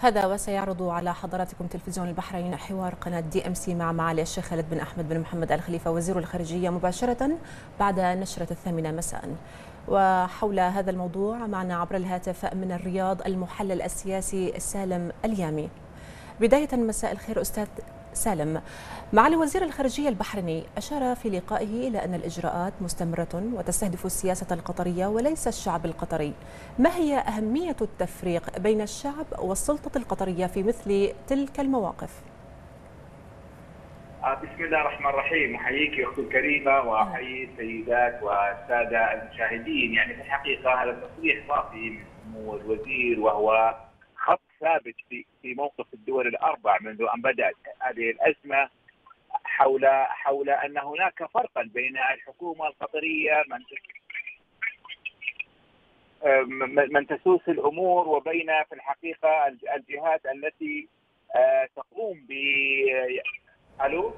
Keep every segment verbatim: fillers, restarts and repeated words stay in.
هذا وسيعرض على حضراتكم تلفزيون البحرين حوار قناة دي ام سي مع معالي الشيخ خالد بن أحمد بن محمد آل خليفة وزير الخارجية مباشرة بعد نشرة الثامنة مساء. وحول هذا الموضوع معنا عبر الهاتف من الرياض المحلل السياسي سالم اليامي. بداية مساء الخير أستاذ سالم. معالي وزير الخارجية البحريني أشار في لقائه إلى أن الإجراءات مستمرة وتستهدف السياسة القطرية وليس الشعب القطري. ما هي أهمية التفريق بين الشعب والسلطة القطرية في مثل تلك المواقف؟ بسم الله الرحمن الرحيم. أحييك يا أختي الكريمة وأحيي السيدات والسادة المشاهدين. يعني في الحقيقة هذا تصريح صافي من سمو الوزير، وهو خط ثابت في في موقف الدول الأربع منذ أن بدأت هذه الأزمة حول حول أن هناك فرقا بين الحكومة القطرية من من تسوس الأمور وبين في الحقيقة الجهات التي تقوم ب ألو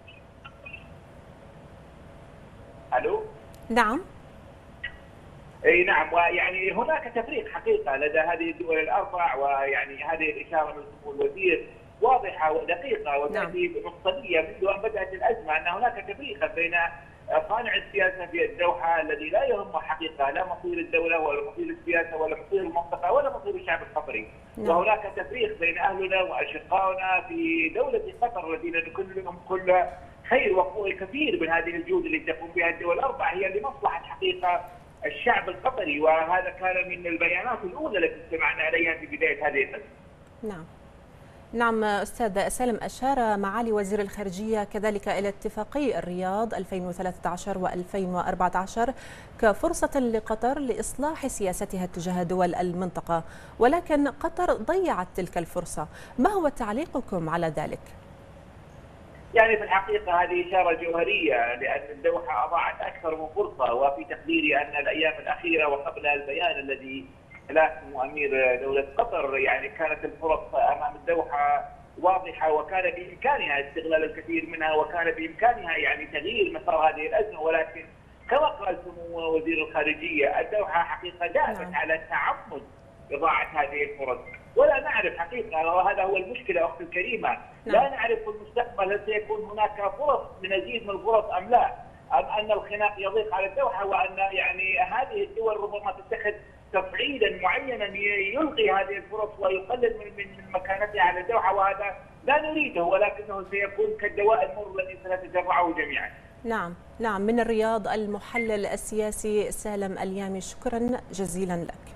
ألو نعم. اي نعم. ويعني هناك تفريق حقيقه لدى هذه الدول الاربع، ويعني هذه الاشاره من سمو الوزير واضحه ودقيقه وتاتي بمفصليه منذ ان بدات الازمه، ان هناك تفريقا بين صانع السياسه في الدوحه الذي لا يهم حقيقه لا مصير الدوله ولا مصير السياسه ولا مصير المنطقه ولا مصير الشعب القطري، وهناك تفريق بين اهلنا واشقائنا في دوله قطر الذين نكن لهم كل خير وكثير من هذه الجهود اللي تقوم بها الدول الاربع هي لمصلحه حقيقه الشعب القطري، وهذا كان من البيانات الاولى التي استمعنا عليها في بدايه هذه الازمه. نعم. نعم أستاذ سالم، أشار معالي وزير الخارجية كذلك إلى اتفاقي الرياض ألفين وثلاثة عشر وألفين وأربعة عشر كفرصة لقطر لإصلاح سياستها تجاه دول المنطقة، ولكن قطر ضيعت تلك الفرصة. ما هو تعليقكم على ذلك؟ يعني في الحقيقة هذه إشارة جوهرية، لأن الدوحة أضاعت أكثر من فرصة، وفي تقديري أن الأيام الأخيرة وقبل البيان الذي تلاه أمير دولة قطر يعني كانت الفرص أمام الدوحة واضحة، وكان بإمكانها استغلال الكثير منها، وكان بإمكانها يعني تغيير مسار هذه الأزمة، ولكن كما قال سمو وزير الخارجية الدوحة حقيقة دافت على تعمد إضاعة هذه الفرص، ولا نعرف حقيقة، وهذا هو المشكلة أختي الكريمة، لا نعرف في المستقبل هل سيكون هناك فرص بمزيد من الفرص أم لا، أم أن الخناق يضيق على الدوحة، وأن يعني هذه الدول ربما تتخذ تصعيدا معينا يلغي هذه الفرص ويقلل من من مكانتها على الدوحة، وهذا لا نريده، ولكنه سيكون كالدواء المر الذي سنتجرعه جميعا. نعم نعم. من الرياض المحلل السياسي سالم اليامي، شكرا جزيلا لك.